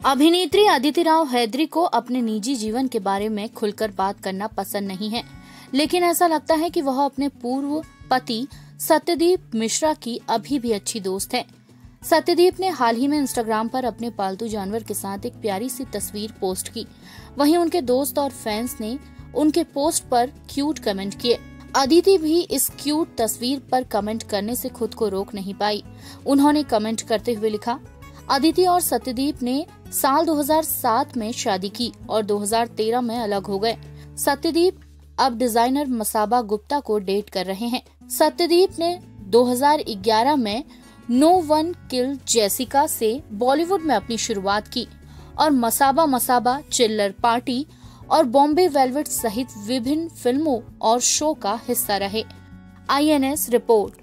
अभिनेत्री अदिति राव हैदरी को अपने निजी जीवन के बारे में खुलकर बात करना पसंद नहीं है, लेकिन ऐसा लगता है कि वह अपने पूर्व पति सत्यदीप मिश्रा की अभी भी अच्छी दोस्त है। सत्यदीप ने हाल ही में इंस्टाग्राम पर अपने पालतू जानवर के साथ एक प्यारी सी तस्वीर पोस्ट की। वहीं उनके दोस्त और फैंस ने उनके पोस्ट पर क्यूट कमेंट किए। अदिति भी इस क्यूट तस्वीर पर कमेंट करने से खुद को रोक नहीं पाई। उन्होंने कमेंट करते हुए लिखा, अदिति और सत्यदीप ने साल 2007 में शादी की और 2013 में अलग हो गए। सत्यदीप अब डिजाइनर मसाबा गुप्ता को डेट कर रहे हैं। सत्यदीप ने 2011 में नो वन किल जेसिका से बॉलीवुड में अपनी शुरुआत की और मसाबा, चिल्लर पार्टी और बॉम्बे वेलवेट सहित विभिन्न फिल्मों और शो का हिस्सा रहे। INS report.